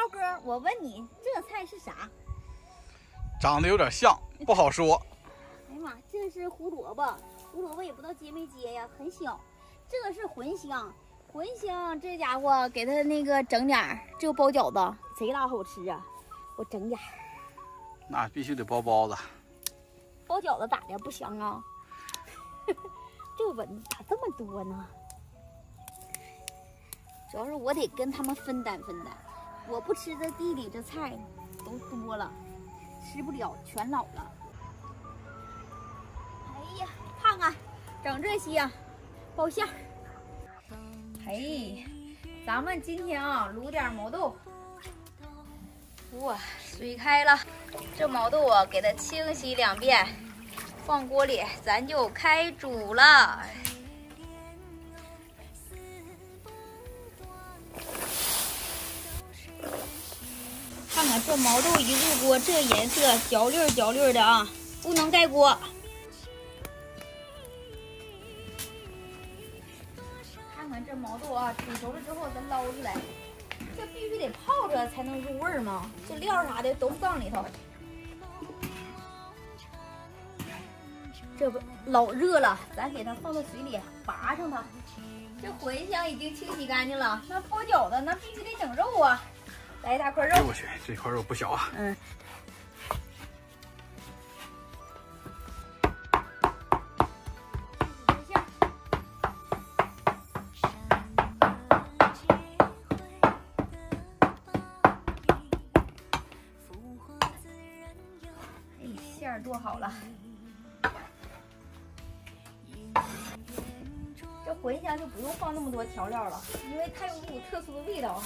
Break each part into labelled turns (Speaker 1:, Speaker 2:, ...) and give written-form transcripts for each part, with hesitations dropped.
Speaker 1: 哥，我问你，这菜是啥？
Speaker 2: 长得有点像，不好说。
Speaker 1: 哎呀妈，这是胡萝卜，胡萝卜也不知道结没结呀，很小。这个是茴香，茴香这家伙给它那个整点儿，这个包饺子贼拉好吃啊！我整点儿。
Speaker 2: 那必须得包包子。
Speaker 1: 包饺子咋的不香啊？这蚊子咋这么多呢？主要是我得跟他们分担分担，我不吃这地里这菜都多了，吃不了全老了。哎呀，看看整这些包馅儿。嘿，咱们今天啊卤点毛豆。哇，水开了，这毛豆啊给它清洗2遍，放锅里，咱就开煮了。看看这毛豆一入锅，这个颜色焦绿焦绿的啊，不能盖锅。看看这毛豆啊，煮熟了之后咱捞出来，这必须得泡着才能入味嘛，这料啥的都放里头。这不老热了，咱给它放到水里拔上它。这茴香已经清洗干净了，那包饺子那必须得整肉啊。来一大块肉，
Speaker 2: 我去，这块肉不小啊。
Speaker 1: 哎，馅儿做好了。这茴香就不用放那么多调料了，因为它有一股特殊的味道哈。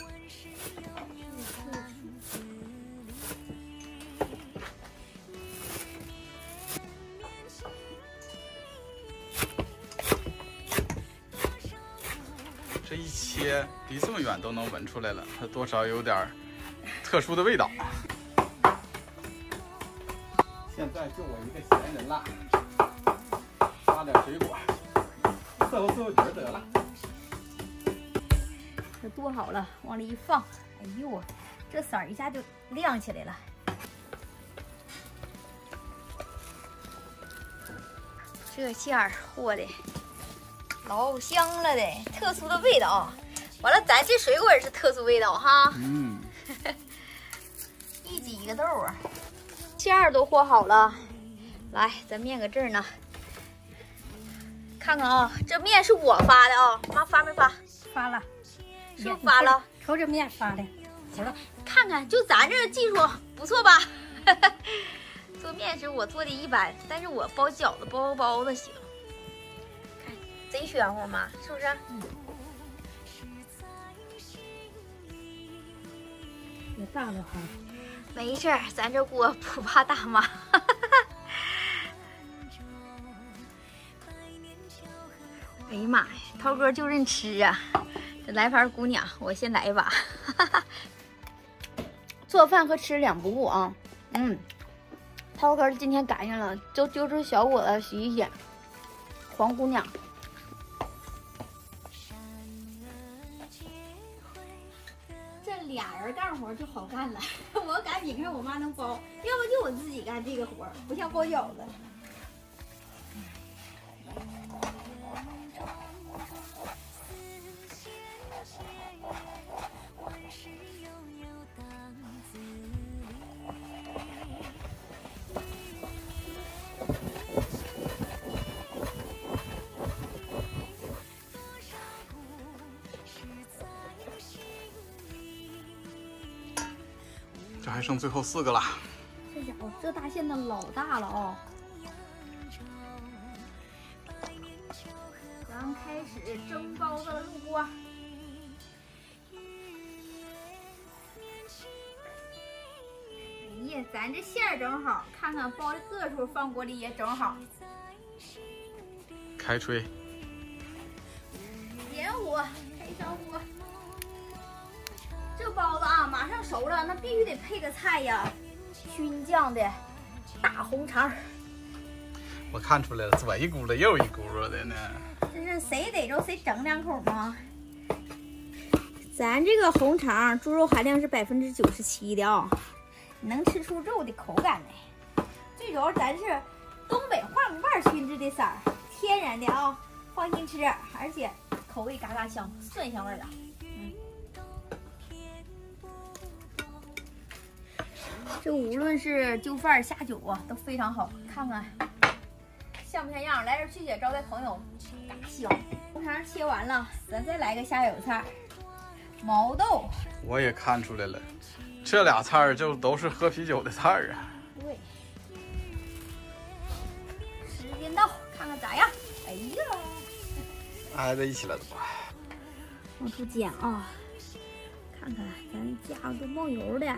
Speaker 2: 这一切离这么远都能闻出来了，它多少有点特殊的味道。现在就我一个闲人了，抓点水果，伺候伺候局得了。
Speaker 1: 这剁好了，往里一放，哎呦，这色儿一下就亮起来了。这馅儿和的老香了的，特殊的味道。完了，咱这水果也是特殊味道哈。一挤一个豆啊，馅儿都和好了。来，咱面搁这儿呢，看看啊，这面是我发的啊，妈发没发？
Speaker 3: 发了，
Speaker 1: 是不是发了？
Speaker 3: 瞅这面发的，
Speaker 1: 行了，看看，就咱这技术不错吧？做面食我做的一般，但是我包饺子、包包子行。看，贼玄乎嘛，是不是？
Speaker 3: 也大了哈。
Speaker 1: 没事儿，咱这锅不怕大嘛。哎呀妈呀，涛哥就认吃啊！这来盘姑娘，我先来一把。做饭和吃2不误啊。涛哥今天赶上了，就丢只小果子洗一洗。黄姑娘，这俩人干活就好干了。我赶紧看我妈能包，要不就我自己干这个活，不像包饺子。
Speaker 2: 这还剩最后4个了。
Speaker 1: 这家伙，这大馅子老大了哦！咱们开始蒸包子了，入锅。哎呀，咱这馅儿正好，看看包的个数放锅里也正好。
Speaker 2: 开吹。
Speaker 1: 点火，开小火。这包子啊，马上熟了，那必须得配个菜呀，熏酱的大红肠。
Speaker 2: 我看出来了，左一咕噜右一咕噜的呢。
Speaker 1: 这是谁逮着谁整2口吗？ 咱这个红肠猪肉含量是97%的啊，能吃出肉的口感来。最主要咱是东北话木瓣熏制的色儿，天然的啊，放心吃，而且口味嘎嘎香，蒜香味儿的。这无论是就饭下酒啊，都非常好。看看像不像样？来这去姐招待朋友，嘎香。红肠切完了，咱再来个下酒菜，毛豆。
Speaker 2: 我也看出来了，这俩菜儿就都是喝啤酒的菜儿啊。
Speaker 1: 对，时间到，看看咋样？哎呀，
Speaker 2: 挨在一起了都。
Speaker 1: 往出剪啊！看看咱家伙都冒油的。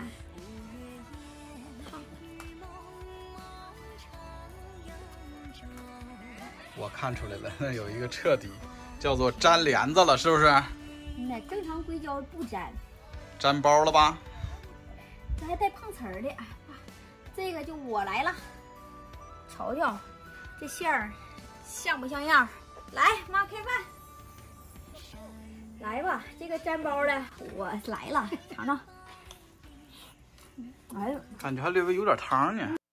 Speaker 2: 我看出来了，那有一个彻底叫做粘帘子了，是不是？
Speaker 1: 那正常硅胶不粘，
Speaker 2: 粘包了吧？
Speaker 1: 这还带碰瓷儿的。哎，这个就我来了，瞅瞅这馅儿像不像样？来，妈开饭。来吧，这个粘包的我来了，尝尝。哎呦，
Speaker 2: 感觉还略微有点汤呢。